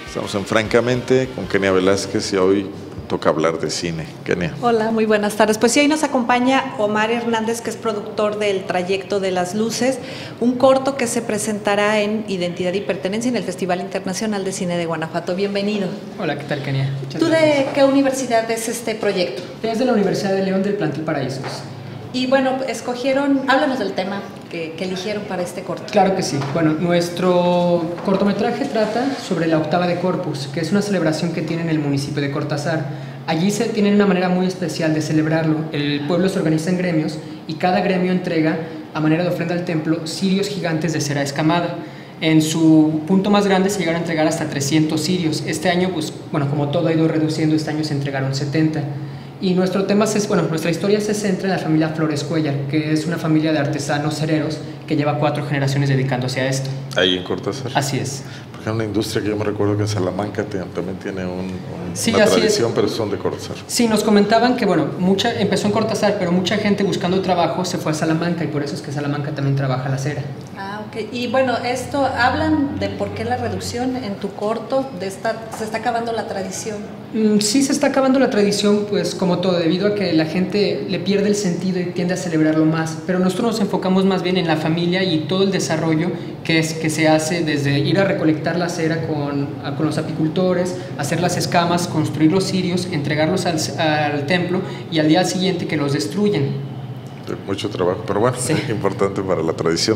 Estamos en Francamente con Kenia Velázquez y hoy toca hablar de cine. Kenia. Hola, muy buenas tardes. Pues sí, hoy nos acompaña Omar Hernández, que es productor del Trayecto de las Luces, un corto que se presentará en Identidad y Pertenencia en el Festival Internacional de Cine de Guanajuato. Bienvenido. Hola, ¿qué tal, Kenia? ¿Tú de qué universidad es este proyecto? Es de la Universidad de León del Plantel Paraísos. Y bueno, háblanos del tema que eligieron para este corto. Claro que sí. Bueno, nuestro cortometraje trata sobre la octava de Corpus, que es una celebración que tiene en el municipio de Cortázar. Allí se tiene una manera muy especial de celebrarlo. El pueblo se organiza en gremios y cada gremio entrega, a manera de ofrenda al templo, cirios gigantes de cera escamada. En su punto más grande se llegaron a entregar hasta 300 cirios. Este año, pues, bueno, como todo ha ido reduciendo, este año se entregaron 70. Y nuestra historia se centra en la familia Flores Cuellar, que es una familia de artesanos cereros que lleva 4 generaciones dedicándose a esto. Ahí en Cortázar. Así es. Porque es una industria que yo me recuerdo que en Salamanca también tiene sí, una así tradición, es. Pero son de Cortázar. Sí, nos comentaban que, bueno, empezó en Cortázar, pero mucha gente buscando trabajo se fue a Salamanca y por eso es que Salamanca también trabaja la cera. Ah, ok. Y bueno, hablan de por qué la reducción en tu corto, se está acabando la tradición. Sí, se está acabando la tradición, pues como todo, debido a que la gente le pierde el sentido y tiende a celebrarlo más, pero nosotros nos enfocamos más bien en la familia y todo el desarrollo que se hace desde ir a recolectar la cera con los apicultores, hacer las escamas, construir los cirios, entregarlos al templo y al día siguiente que los destruyen. Mucho trabajo, pero bueno, sí. Es importante para la tradición.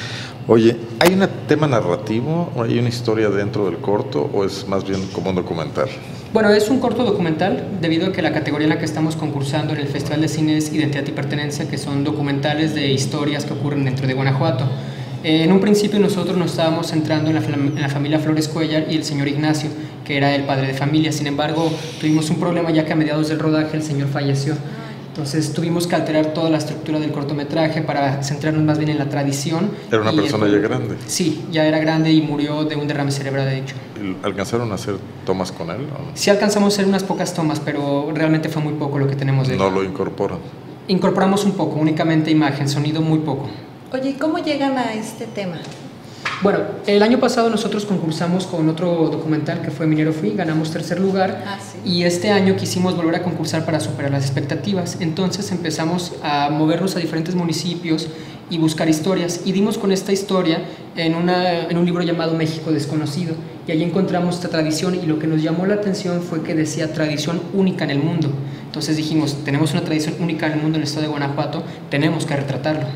Oye, ¿hay un tema narrativo o hay una historia dentro del corto o es más bien como un documental? Bueno, es un corto documental debido a que la categoría en la que estamos concursando en el Festival de Cine es Identidad y Pertenencia, que son documentales de historias que ocurren dentro de Guanajuato. En un principio nosotros nos estábamos centrando en la familia Flores Cuellar y el señor Ignacio, que era el padre de familia. Sin embargo, tuvimos un problema ya que a mediados del rodaje el señor falleció. Entonces tuvimos que alterar toda la estructura del cortometraje para centrarnos más bien en la tradición. ¿Era una persona ya grande? Sí, ya era grande y murió de un derrame cerebral, de hecho. ¿Alcanzaron a hacer tomas con él? ¿O no? Sí alcanzamos a hacer unas pocas tomas, pero realmente fue muy poco lo que tenemos de él. ¿No lo incorporan? Incorporamos un poco, únicamente imagen, sonido muy poco. Oye, ¿y cómo llegan a este tema? Bueno, el año pasado nosotros concursamos con otro documental que fue Minero Fui, ganamos 3er lugar. Sí. Y este año quisimos volver a concursar para superar las expectativas. Entonces empezamos a movernos a diferentes municipios y buscar historias, y dimos con esta historia en un libro llamado México Desconocido, y allí encontramos esta tradición, y lo que nos llamó la atención fue que decía tradición única en el mundo. Entonces dijimos, tenemos una tradición única en el mundo en el estado de Guanajuato, tenemos que retratarlo.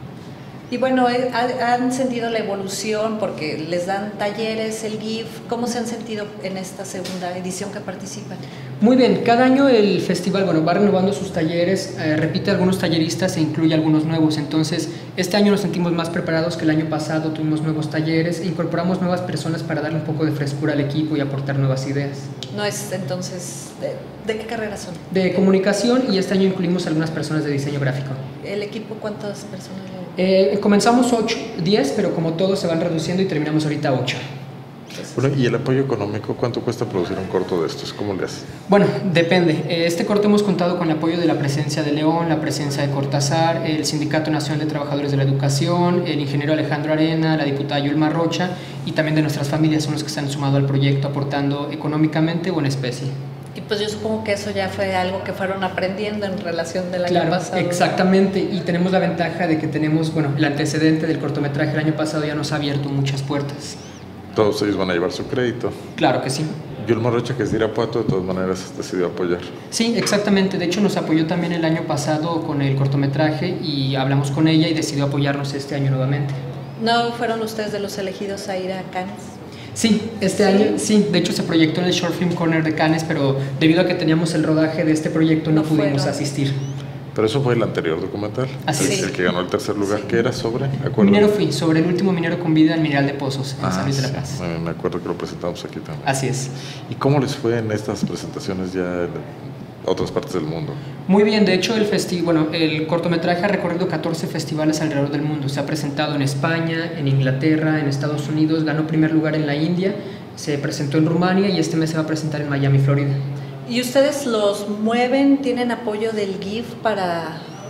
Y bueno, ¿han sentido la evolución porque les dan talleres, el GIF? ¿Cómo se han sentido en esta segunda edición que participan? Muy bien, cada año el festival va renovando sus talleres, repite algunos talleristas e incluye algunos nuevos. Entonces, este año nos sentimos más preparados que el año pasado, tuvimos nuevos talleres e incorporamos nuevas personas para darle un poco de frescura al equipo y aportar nuevas ideas. No es entonces, ¿de qué carrera son? De comunicación, y este año incluimos algunas personas de diseño gráfico. ¿El equipo cuántas personas? Comenzamos 10, pero como todos se van reduciendo y terminamos ahorita 8. Bueno, ¿y el apoyo económico? ¿Cuánto cuesta producir un corto de estos? ¿Cómo le hace? Bueno, depende. Este corto hemos contado con el apoyo de la Presidencia de León, la Presidencia de Cortázar, el Sindicato Nacional de Trabajadores de la Educación, el ingeniero Alejandro Arena, la diputada Yulma Rocha, y también de nuestras familias son los que se han sumado al proyecto aportando económicamente o en especie. Y pues yo supongo que eso ya fue algo que fueron aprendiendo en relación del año pasado. Exactamente, y tenemos la ventaja de que tenemos, el antecedente del cortometraje el año pasado ya nos ha abierto muchas puertas. Todos ellos van a llevar su crédito. Claro que sí. Yulma Rocha, que es de Irapuato, de todas maneras decidió apoyar. Sí, exactamente. De hecho, nos apoyó también el año pasado con el cortometraje y hablamos con ella y decidió apoyarnos este año nuevamente. ¿No fueron ustedes de los elegidos a ir a Cannes? Sí, este año, sí. De hecho, se proyectó en el Short Film Corner de Cannes, pero debido a que teníamos el rodaje de este proyecto no pudimos asistir. Pero eso fue el anterior documental. Así es. El que ganó el 3er lugar. Sí. ¿Qué era sobre? Minero Fui, sobre el último minero con vida en Mineral de Pozos, en San Luis de la Paz. Me acuerdo que lo presentamos aquí también. Así es. ¿Y cómo les fue en estas presentaciones ya en otras partes del mundo? Muy bien, de hecho el cortometraje ha recorrido 14 festivales alrededor del mundo. Se ha presentado en España, en Inglaterra, en Estados Unidos, ganó primer lugar en la India, se presentó en Rumania y este mes se va a presentar en Miami, Florida. ¿Y ustedes los mueven? ¿Tienen apoyo del GIF para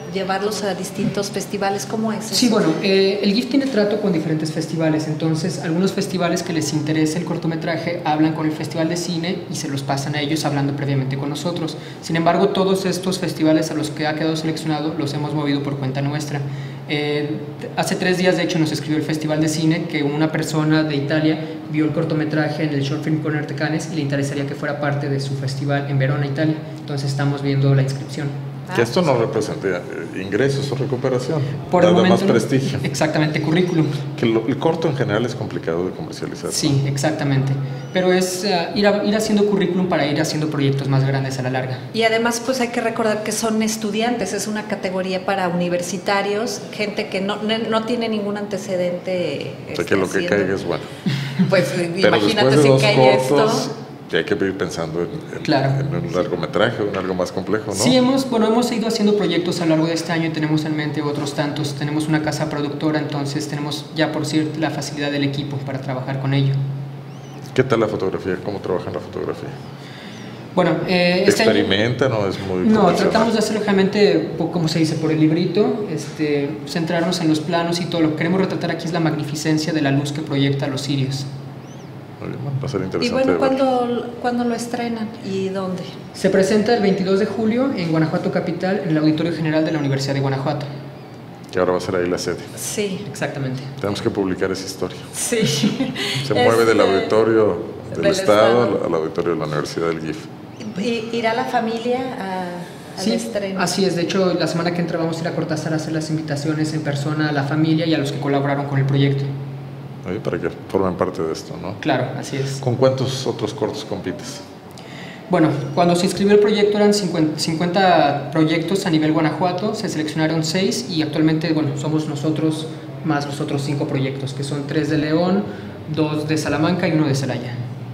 llevarlos a distintos festivales. ¿Cómo es eso? Sí, bueno, el GIF tiene trato con diferentes festivales, entonces algunos festivales que les interesa el cortometraje hablan con el Festival de Cine y se los pasan a ellos hablando previamente con nosotros. Sin embargo, todos estos festivales a los que ha quedado seleccionado los hemos movido por cuenta nuestra. Hace 3 días, de hecho, nos escribió el Festival de Cine que una persona de Italia vio el cortometraje en el Short Film Corner de Cannes y le interesaría que fuera parte de su festival en Verona, Italia. Entonces estamos viendo la inscripción. Que esto no representa ingresos o recuperación, Por el nada momento, más prestigio. Exactamente, currículum. Que el corto en general es complicado de comercializar. Sí, exactamente. Pero es ir haciendo currículum para ir haciendo proyectos más grandes a la larga. Y además, pues hay que recordar que son estudiantes, es una categoría para universitarios, gente que no tiene ningún antecedente. O sea, que lo que caiga es bueno. Pues Pero imagínate después de si 2 cae cortos, esto. que hay que ir pensando Claro. en un largometraje, un algo más complejo, ¿no? Sí, hemos ido haciendo proyectos a lo largo de este año y tenemos en mente otros tantos. Tenemos una casa productora, entonces tenemos ya por cierto la facilidad del equipo para trabajar con ello. ¿Qué tal la fotografía? ¿Cómo trabajan la fotografía? Bueno, ¿Experimentan o es muy No, convencional? tratamos de hacerlo realmente, como se dice, por el librito, centrarnos en los planos y todo. Lo que queremos retratar aquí es la magnificencia de la luz que proyecta los cirios. Muy bien, va a ser interesante. Y bueno, verlo. ¿cuándo lo estrenan y dónde? Se presenta el 22 de julio en Guanajuato Capital, en el Auditorio General de la Universidad de Guanajuato. Que ahora va a ser ahí la sede. Sí. Exactamente. Tenemos que publicar esa historia. Sí. Se mueve del auditorio del del Estado al auditorio de la Universidad del GIF. ¿Irá la familia al Sí, estreno? así es. De hecho, la semana que entra vamos a ir a Cortázar a hacer las invitaciones en persona a la familia y a los que colaboraron con el proyecto. Oye, para que formen parte de esto, ¿no? Claro, así es. ¿Con cuántos otros cortos compites? Bueno, cuando se inscribió el proyecto eran 50 proyectos a nivel Guanajuato, se seleccionaron 6 y actualmente, bueno, somos nosotros más los otros 5 proyectos, que son 3 de León, 2 de Salamanca y 1 de Celaya.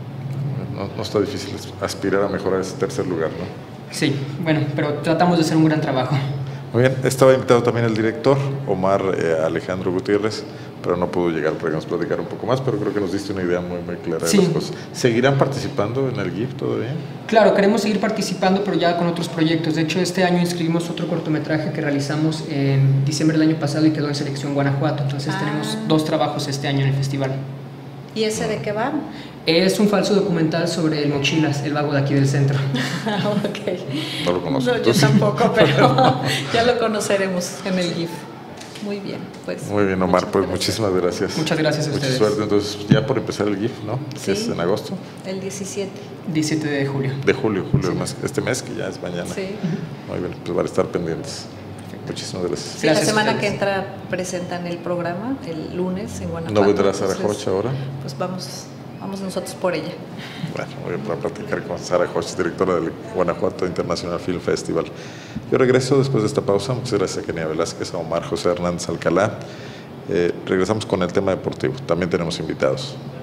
No está difícil aspirar a mejorar ese tercer lugar, ¿no? Sí, bueno, pero tratamos de hacer un gran trabajo. Muy bien, estaba invitado también el director, Omar Alejandro Gutiérrez, pero no pudo llegar para que nos platicara un poco más, pero creo que nos diste una idea muy, muy clara de las cosas. ¿Seguirán participando en el GIF todavía? Claro, queremos seguir participando, pero ya con otros proyectos. De hecho, este año inscribimos otro cortometraje que realizamos en diciembre del año pasado y quedó en selección Guanajuato. Entonces tenemos 2 trabajos este año en el festival. ¿Y ese de qué va? Es un falso documental sobre el Mochilas, el vago de aquí del centro. Ok. No lo conozco. No, yo tampoco, pero ya lo conoceremos en el GIF. Muy bien, pues. Muy bien, Omar, pues gracias. muchísimas gracias. Muchas gracias a ustedes. Mucha suerte. Entonces, ya por empezar el GIF, ¿no? Sí. Es en agosto. El 17. 17 de julio. De julio, Sí. este mes que ya es mañana. Sí. Muy bien, pues van a estar pendientes. Muchísimas gracias. Sí, Gracias la a semana ustedes. que entra presentan el programa, el lunes en Guanajuato. ¿No vendrá Sara Entonces, Hoch ahora? Pues vamos nosotros por ella. Bueno, voy a platicar con Sara Hoch, directora del Guanajuato International Film Festival. Yo regreso después de esta pausa. Muchas gracias a Kenia Velázquez, a Omar José Hernández Alcalá. Regresamos con el tema deportivo. También tenemos invitados.